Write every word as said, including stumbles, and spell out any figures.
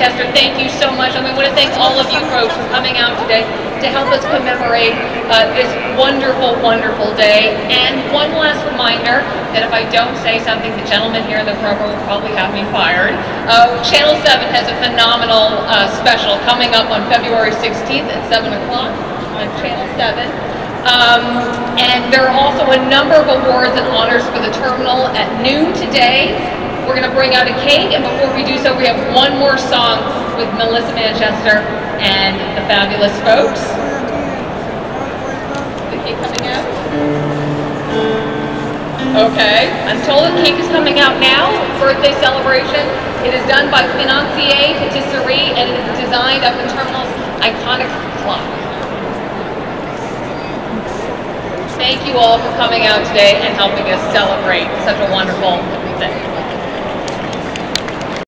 Manchester, thank you so much. And we want to thank all of you folks for coming out today to help us commemorate uh, this wonderful, wonderful day. And one last reminder that if I don't say something, the gentleman here in the program will probably have me fired. Uh, Channel seven has a phenomenal uh, special coming up on February sixteenth at seven o'clock on Channel seven. Um, and there are also a number of awards and honors for the terminal at noon today. We're going to bring out a cake, and before we do so, we have one more song with Melissa Manchester and the fabulous folks. The cake coming out? Okay, I'm told the cake is coming out now. Birthday celebration. It is done by Financier Patisserie, and it is designed up in Terminal's iconic clock. Thank you all for coming out today and helping us celebrate such a wonderful